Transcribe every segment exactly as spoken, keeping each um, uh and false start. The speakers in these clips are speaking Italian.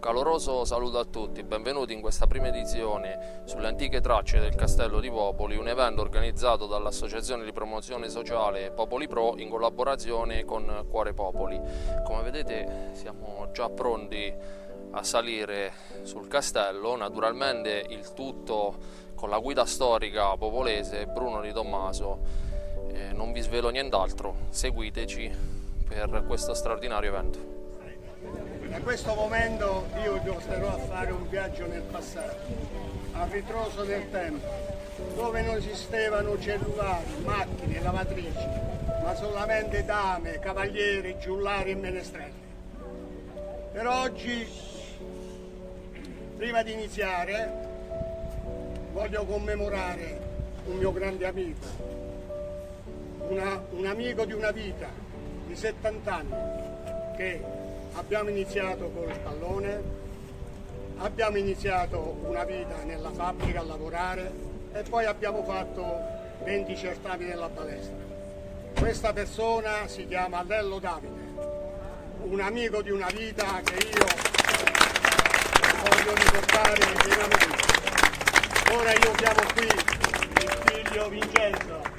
caloroso saluto a tutti, benvenuti in questa prima edizione sulle antiche tracce del Castello di Popoli, un evento organizzato dall'Associazione di Promozione Sociale Popoli Pro in collaborazione con Cuore Popoli. Come vedete siamo già pronti a salire sul castello, naturalmente il tutto con la guida storica popolese Bruno Di Tommaso. Eh, non vi svelo nient'altro, seguiteci per questo straordinario evento. Da questo momento io vi osterò a fare un viaggio nel passato, a ritroso nel tempo, dove non esistevano cellulari, macchine, lavatrici, ma solamente dame, cavalieri, giullari e menestrelli. Per oggi, prima di iniziare, voglio commemorare un mio grande amico, una, un amico di una vita, di settanta anni, che abbiamo iniziato col pallone, abbiamo iniziato una vita nella fabbrica a lavorare e poi abbiamo fatto venti certami nella palestra. Questa persona si chiama Lello Davide, un amico di una vita che io voglio ricordare pienamente. Ora io chiamo qui il figlio Vincenzo.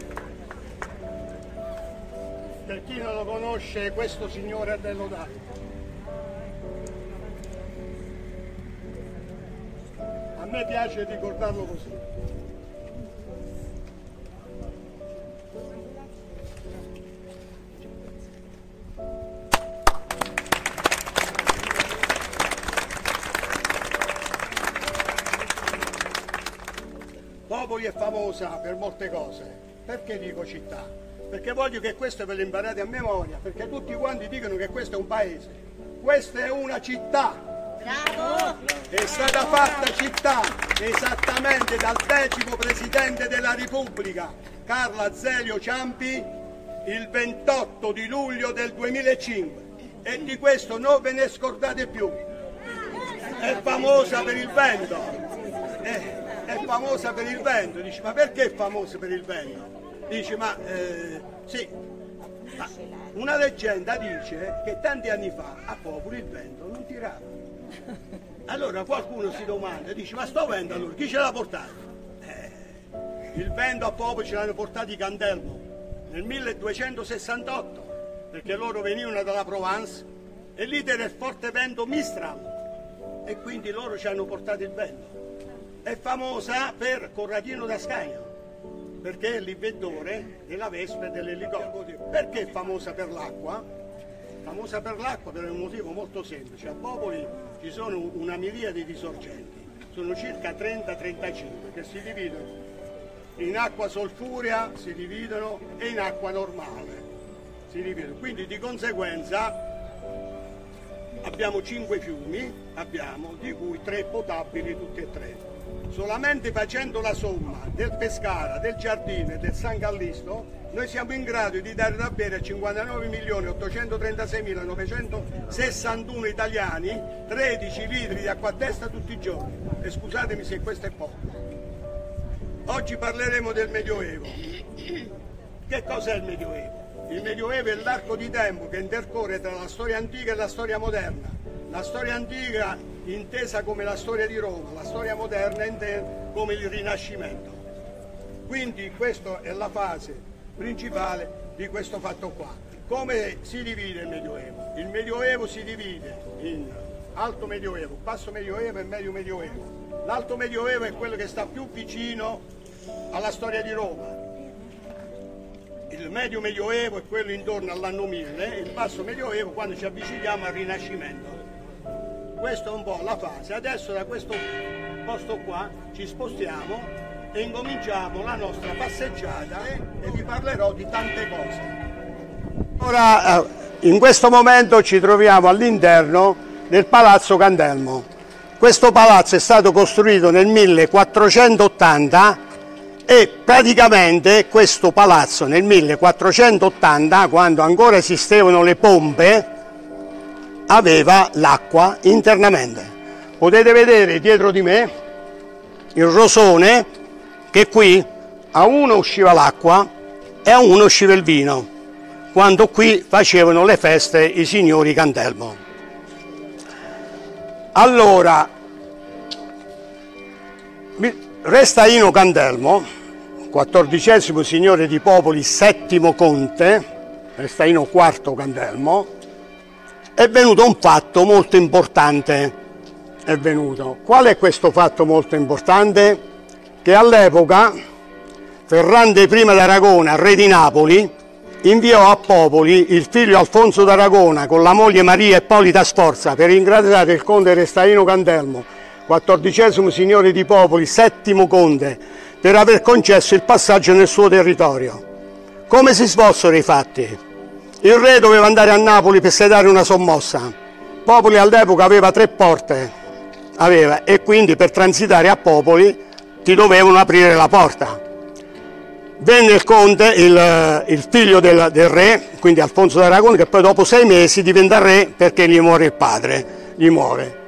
Per chi non lo conosce, questo signore è Lello Davide. A me piace ricordarlo così. Popoli è famosa per molte cose. Perché dico città? Perché voglio che questo ve lo imparate a memoria, perché tutti quanti dicono che questo è un paese. Questa è una città. Bravo! È stata fatta città esattamente dal decimo Presidente della Repubblica, Carlo Azeglio Ciampi, il ventotto di luglio del duemilacinque. E di questo non ve ne scordate più. È famosa per il vento. È, è famosa per il vento. Dici, ma perché è famosa per il vento? Dice, ma eh, sì, ma una leggenda dice che tanti anni fa a Popoli il vento non tirava. Allora qualcuno si domanda, dice, ma sto vento allora, chi ce l'ha portato? Eh, il vento a Popoli ce l'hanno portato i Candelmo nel milleduecentosessantotto, perché loro venivano dalla Provence e lì era il forte vento Mistral e quindi loro ci hanno portato il vento. È famosa per Corradino da Scagno, perché è l'inventore della Vespa e dell'elicottero. Perché è famosa per l'acqua? Famosa per l'acqua per un motivo molto semplice. A Popoli ci sono una miriade di sorgenti, sono circa trenta trentacinque che si dividono in acqua solfurea, si dividono e in acqua normale. Si dividono. Quindi di conseguenza abbiamo cinque fiumi, abbiamo, di cui tre potabili tutti e tre. Solamente facendo la somma del Pescara, del Giardino e del San Callisto, noi siamo in grado di dare da bere a cinquantanove milioni ottocentotrentasei milanovecentosessantuno italiani tredici litri di acqua a testa tutti i giorni. E scusatemi se questo è poco. Oggi parleremo del Medioevo. Che cos'è il Medioevo? Il Medioevo è l'arco di tempo che intercorre tra la storia antica e la storia moderna. La storia antica intesa come la storia di Roma, la storia moderna intesa come il Rinascimento. Quindi questa è la fase principale di questo fatto qua. Come si divide il Medioevo? Il Medioevo si divide in Alto Medioevo, Basso Medioevo e Medio Medioevo. L'Alto Medioevo è quello che sta più vicino alla storia di Roma. Il Medio Medioevo è quello intorno all'anno mille, il Basso Medioevo quando ci avviciniamo al Rinascimento. Questa è un po' la fase. Adesso da questo posto qua ci spostiamo e incominciamo la nostra passeggiata e vi parlerò di tante cose. Ora, in questo momento ci troviamo all'interno del Palazzo Candelmo. Questo palazzo è stato costruito nel millequattrocentottanta e praticamente questo palazzo nel millequattrocentottanta, quando ancora esistevano le pompe, aveva l'acqua internamente. Potete vedere dietro di me il rosone, che qui a uno usciva l'acqua e a uno usciva il vino, quando qui facevano le feste i signori Candelmo. Allora, re Staino Cantelmo, quattordicesimo signore di Popoli, settimo conte, re Staino quarto Cantelmo, è venuto un fatto molto importante. È venuto. Qual è questo fatto molto importante? Che all'epoca Ferrante primo d'Aragona, re di Napoli, inviò a Popoli il figlio Alfonso d'Aragona con la moglie Maria Ippolita Sforza per ringraziare il conte re Staino Cantelmo, quattordicesimo signore di Popoli, settimo conte, per aver concesso il passaggio nel suo territorio. Come si svolsero i fatti? Il re doveva andare a Napoli per sedare una sommossa. Popoli all'epoca aveva tre porte, aveva, e quindi per transitare a Popoli ti dovevano aprire la porta. Venne il conte, il, il figlio del, del re, quindi Alfonso d'Aragona, che poi dopo sei mesi diventa re perché gli muore il padre, gli muore.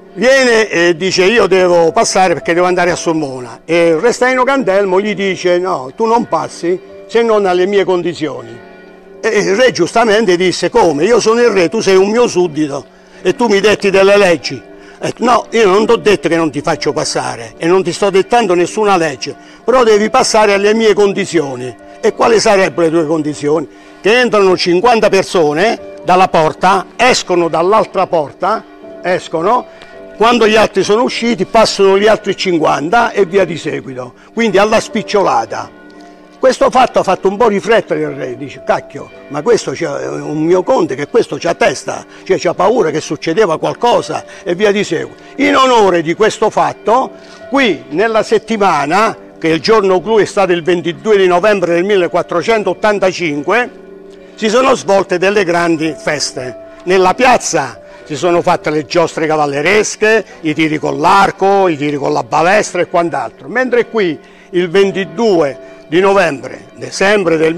Viene e dice io devo passare perché devo andare a Sulmona, e il re Staino Cantelmo gli dice no, tu non passi se non alle mie condizioni. E il re giustamente disse come? Io sono il re, tu sei un mio suddito e tu mi detti delle leggi. Eh, no, io non ti ho detto che non ti faccio passare e non ti sto dettando nessuna legge, però devi passare alle mie condizioni. E quali sarebbero le tue condizioni? Che entrano cinquanta persone dalla porta, escono dall'altra porta, escono, quando gli altri sono usciti passano gli altri cinquanta e via di seguito, quindi alla spicciolata. Questo fatto ha fatto un po' riflettere il re, dice cacchio, ma questo c'è un mio conte che questo c'ha testa, cioè c'ha paura che succedeva qualcosa e via di seguito. In onore di questo fatto, qui nella settimana, che il giorno clou è stato il ventidue di novembre del millequattrocentottantacinque, si sono svolte delle grandi feste. Nella piazza si sono fatte le giostre cavalleresche, i tiri con l'arco, i tiri con la balestra e quant'altro, mentre qui il ventidue di novembre, sempre del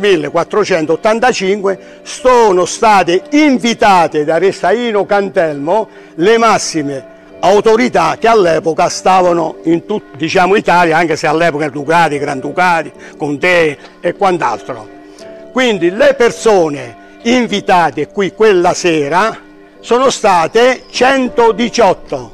millequattrocentottantacinque, sono state invitate da re Staino Cantelmo le massime autorità che all'epoca stavano in tutta, diciamo, Italia, anche se all'epoca ducati, granducati, contei e quant'altro. Quindi le persone invitate qui quella sera sono state centodiciotto.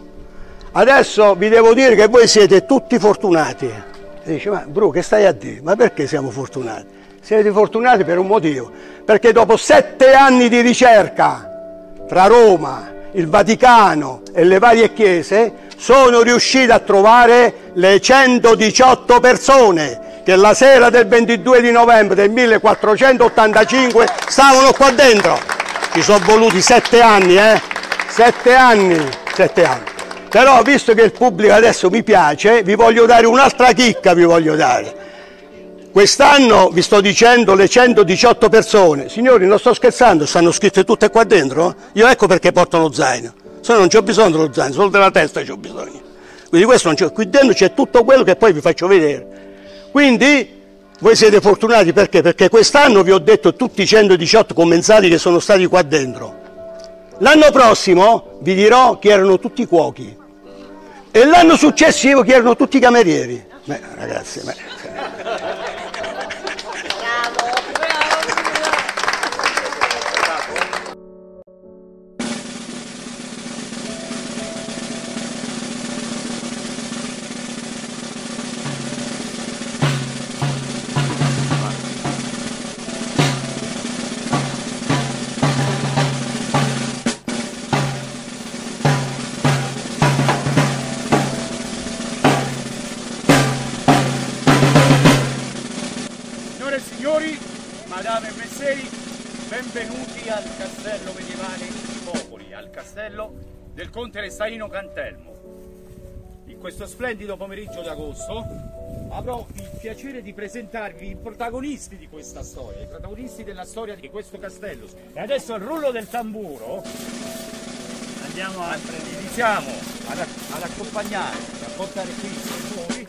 Adesso vi devo dire che voi siete tutti fortunati. E dice, ma bro, che stai a dire? Ma perché siamo fortunati? Siete fortunati per un motivo, perché dopo sette anni di ricerca tra Roma, il Vaticano e le varie chiese, sono riusciti a trovare le centodiciotto persone che la sera del ventidue di novembre del millequattrocentottantacinque stavano qua dentro. Ci sono voluti sette anni, eh? Sette anni, sette anni. Però visto che il pubblico adesso mi piace, vi voglio dare un'altra chicca, vi voglio dare. Quest'anno vi sto dicendo le centodiciotto persone, signori non sto scherzando, stanno scritte tutte qua dentro? Io ecco perché porto lo zaino, se no non c'ho bisogno dello zaino, solo della testa c'ho bisogno. Quindi questo non c'è, qui dentro c'è tutto quello che poi vi faccio vedere. Quindi voi siete fortunati perché? Perché quest'anno vi ho detto tutti i centodiciotto commensali che sono stati qua dentro. L'anno prossimo vi dirò che erano tutti cuochi e l'anno successivo che erano tutti camerieri. Beh, ragazzi, beh. Signori, madame e messeri, benvenuti al castello medievale di Popoli, al castello del conte re Staino Cantelmo. In questo splendido pomeriggio di agosto avrò il piacere di presentarvi i protagonisti di questa storia, i protagonisti della storia di questo castello. E adesso al rullo del tamburo andiamo a, iniziamo ad, ad accompagnare, a portare qui i signori.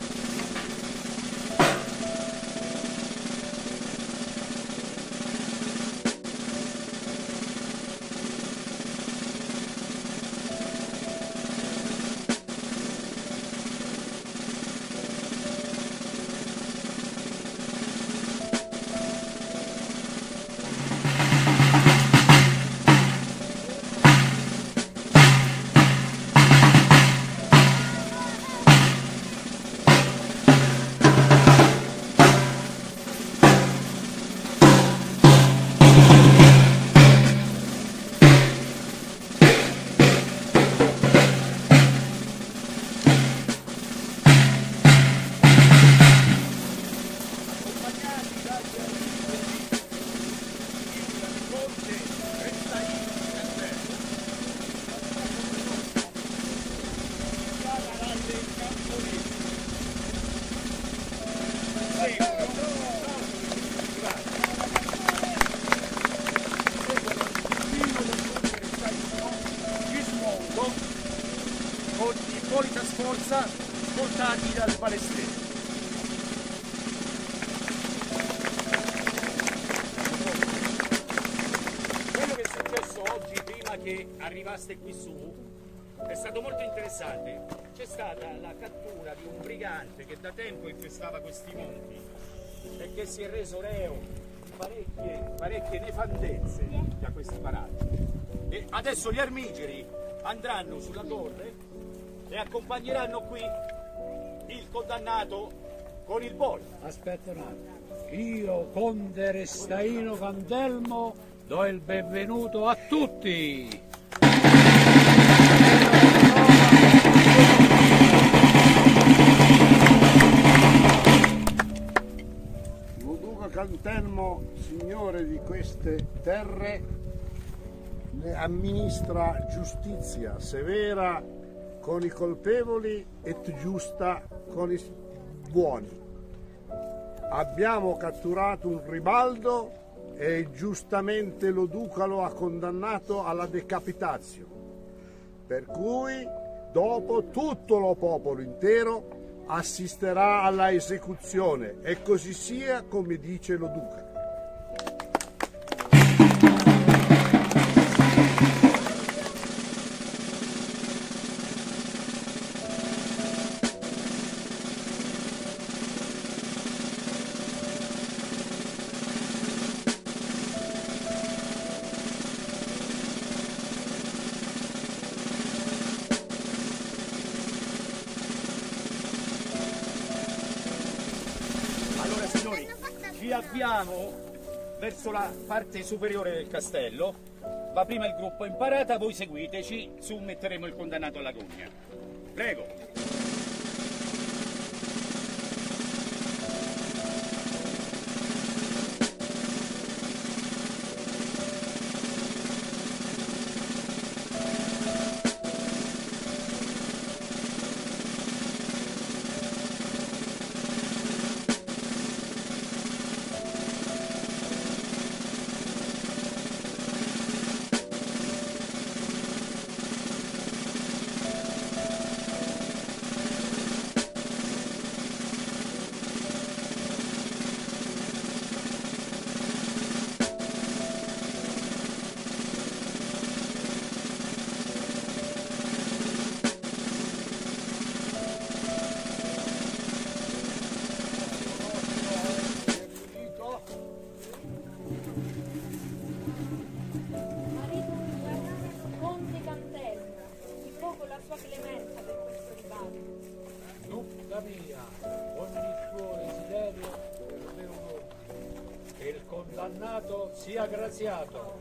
solita sforza, scortati dal palestrino. Quello che è successo oggi, prima che arrivaste qui su, è stato molto interessante. C'è stata la cattura di un brigante che da tempo infestava questi monti e che si è reso reo di parecchie, parecchie nefandezze da questi paraggi. E adesso gli armigeri andranno sulla torre e accompagneranno qui il condannato con il boia. Aspetta un attimo, io conte Restaino Cantelmo do il benvenuto a tutti. Lo duca Cantelmo, signore di queste terre, ne amministra giustizia severa con i colpevoli e giusta con i buoni. Abbiamo catturato un ribaldo e giustamente lo duca lo ha condannato alla decapitazione, per cui dopo tutto lo popolo intero assisterà alla esecuzione, e così sia come dice lo duca. Ci avviamo verso la parte superiore del castello, va prima il gruppo in parata, voi seguiteci, su metteremo il condannato alla gogna. Prego. Il condannato sia graziato.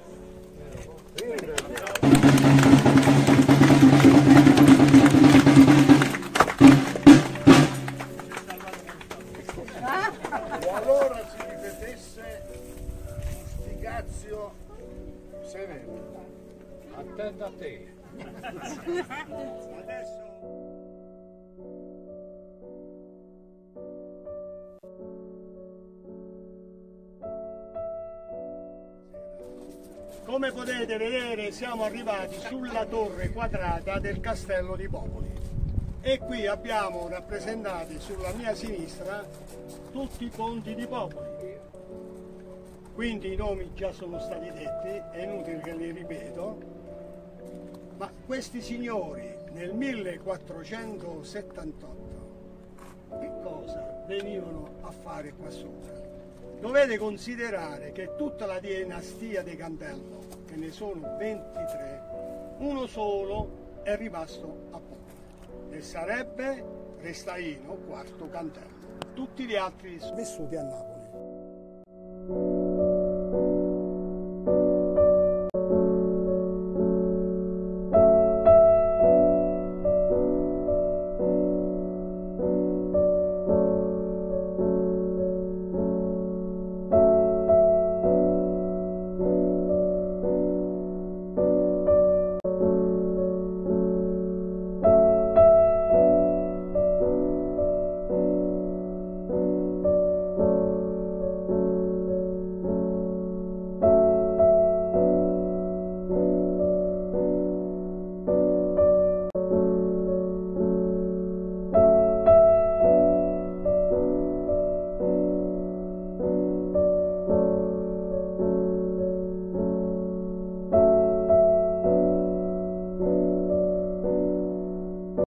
Qualora si ripetesse Fustigazio severo. Attento a te. Adesso... Come potete vedere siamo arrivati sulla torre quadrata del Castello di Popoli e qui abbiamo rappresentati sulla mia sinistra tutti i ponti di Popoli. Quindi i nomi già sono stati detti, è inutile che li ripeto, ma questi signori nel millequattrocentosettantotto che cosa venivano a fare qua sopra? Dovete considerare che tutta la dinastia dei Cantelmo, che ne sono ventitré, uno solo è rimasto a Popoli e sarebbe Restaino quarto Cantelmo. Tutti gli altri sono vissuti a Napoli.